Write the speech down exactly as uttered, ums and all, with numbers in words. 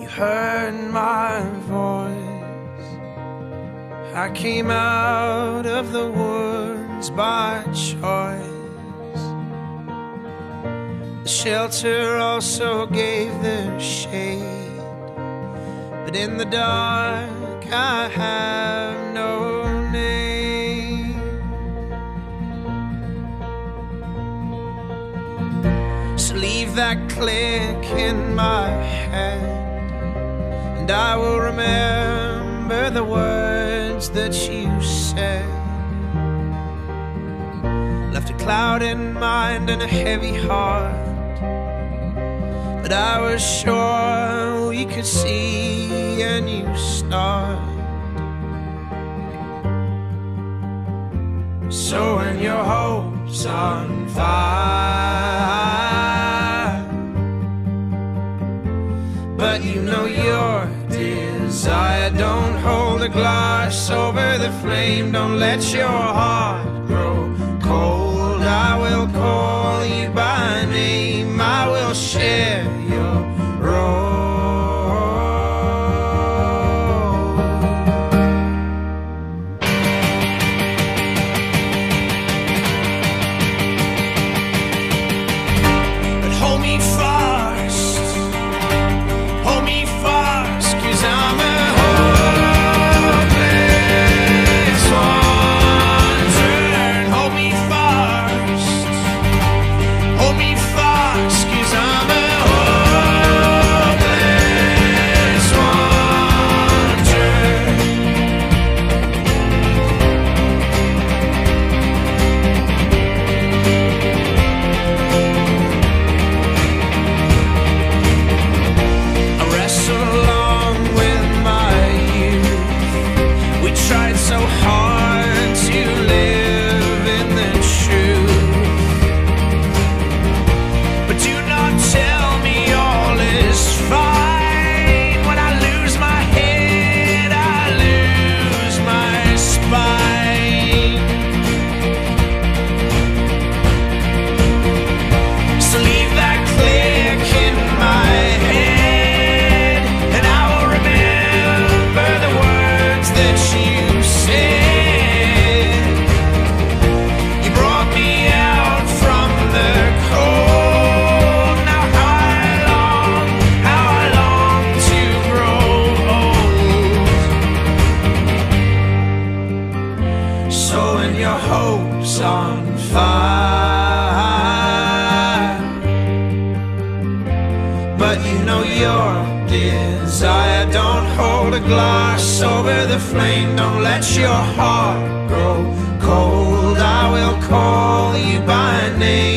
You heard my voice. I came out of the woods by choice. The shelter also gave their shade, but in the dark I have no name. So leave that click in my head, and I will remember the words that you said. Left a cloud in mind and a heavy heart, but I was sure we could see a new start. So when your hope's on fire, but you know your desire, don't hold a glass over the flame. Don't let your heart grow cold. I will call you by name. I will share your role. But hold me fast, hold me fast, 'cause I'm a hopeless wanderer. Hold me fast, hold me fast, 'cause I'm a hopeless wanderer. I wrestle along with my youth. We tried so hard to live in the truth, but do not tell me all is fine. When I lose my head, I lose my spine. So leave that click in my head, and I will remember the words that you said. You brought me out from the cold. Now how I long, how I long to grow old. So when your hope's on fire, but you know your desire, don't hold a glass over the flame. Don't let your heart grow cold. I will call you by name.